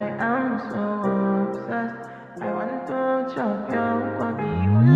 I'm so obsessed. I want to chop your body.